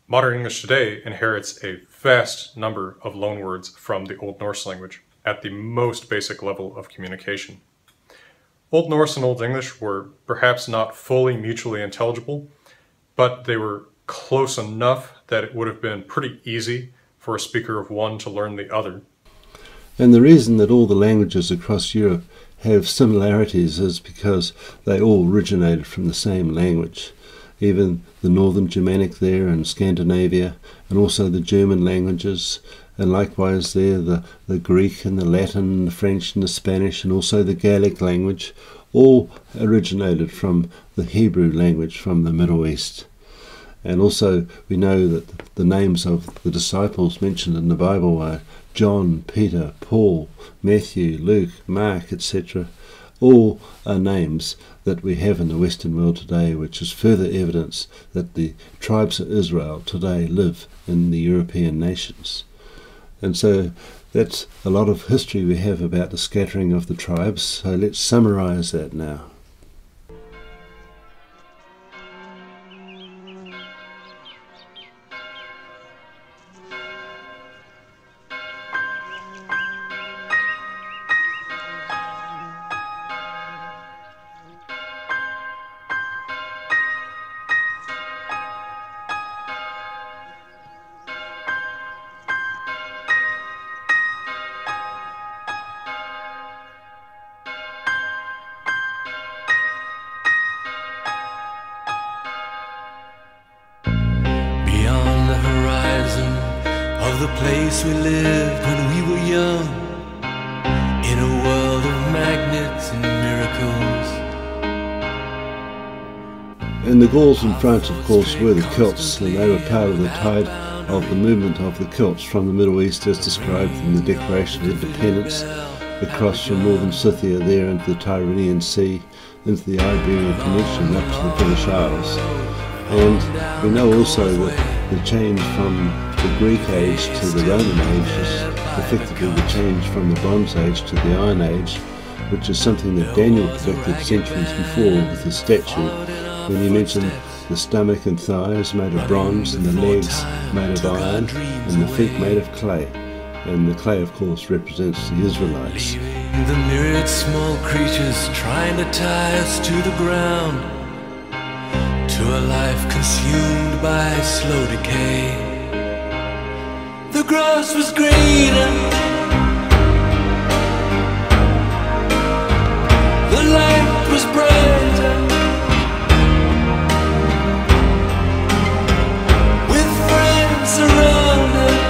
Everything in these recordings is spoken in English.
Modern English today inherits a vast number of loanwords from the Old Norse language at the most basic level of communication. Old Norse and Old English were perhaps not fully mutually intelligible, but they were close enough that it would have been pretty easy for a speaker of one to learn the other. And the reason that all the languages across Europe have similarities is because they all originated from the same language. Even the Northern Germanic there and Scandinavia, and also the German languages, and likewise there the Greek and the Latin, the French and the Spanish, and also the Gaelic language, all originated from the Hebrew language from the Middle East. And also we know that the names of the disciples mentioned in the Bible are John, Peter, Paul, Matthew, Luke, Mark, etc. All are names that we have in the Western world today, which is further evidence that the tribes of Israel today live in the European nations. And so that's a lot of history we have about the scattering of the tribes, so let's summarize that now. The place we lived when we were young, in a world of magnets and miracles. And the Gauls in France, of course, were the Celts, and they were part of the tide of the movement of the Celts from the Middle East as described in the Declaration of Independence, across from northern Scythia there into the Tyrrhenian Sea, into the Iberian Peninsula and up to the British Isles. And we know also that the change from the Greek Age to the Roman Age is effectively the change from the Bronze Age to the Iron Age, which is something that Daniel predicted centuries before with his statue, when he mentioned the stomach and thighs made of bronze, and the legs made of iron, and the feet made of clay. And the clay, of course, represents the Israelites. The myriad small creatures trying to tie us to the ground, to a life consumed by slow decay. The grass was greener, the light was brighter, with friends around us.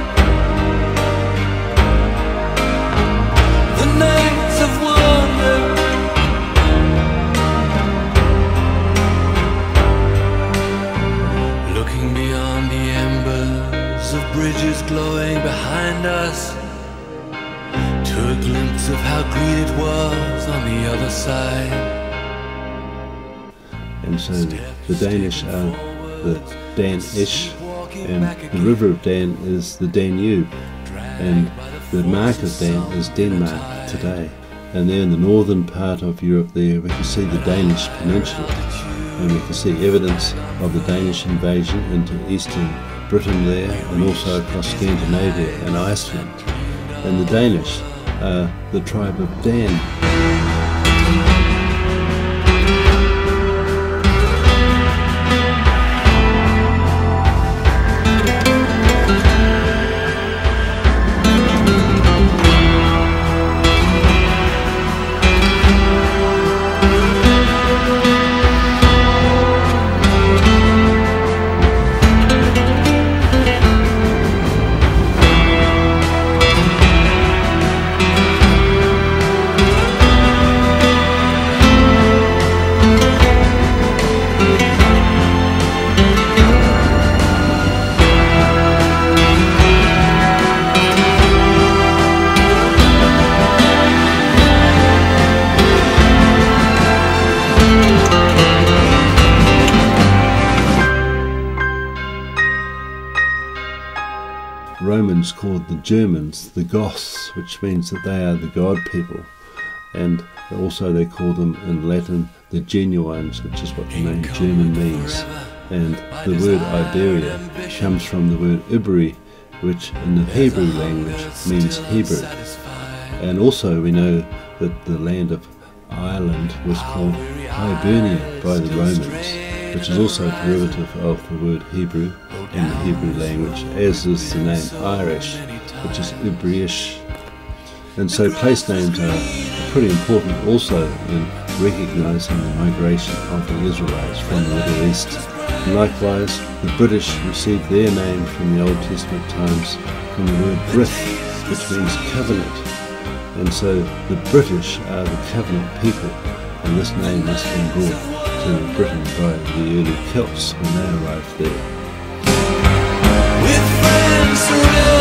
The nights of wonder, looking beyond the embers of bridges glowing behind us, to a glimpse of how green it was on the other side. And so the Danish are the Dan-ish, and the river of Dan is the Danube, and the mark of Dan is Denmark today. And there in the northern part of Europe there we can see the Danish peninsula, and we can see evidence of the Danish invasion into eastern Britain there, and also across Scandinavia and Iceland. And the Danish are the tribe of Dan. Romans called the Germans the Goths, which means that they are the God people, and also they call them in Latin the Genuines, which is what the name German means. And the word Iberia comes from the word Iberi, which in the Hebrew language means Hebrew. And also we know that the land of Ireland was called Hibernia by the Romans, which is also a derivative of the word Hebrew in the Hebrew language, as is the name Irish, which is Ibriish. And so place names are pretty important also in recognizing the migration of the Israelites from the Middle East. And likewise, the British received their name from the Old Testament times from the word Brith, which means covenant. And so the British are the covenant people, and this name has been brought to Britain by the early Celts when they arrived there. With friends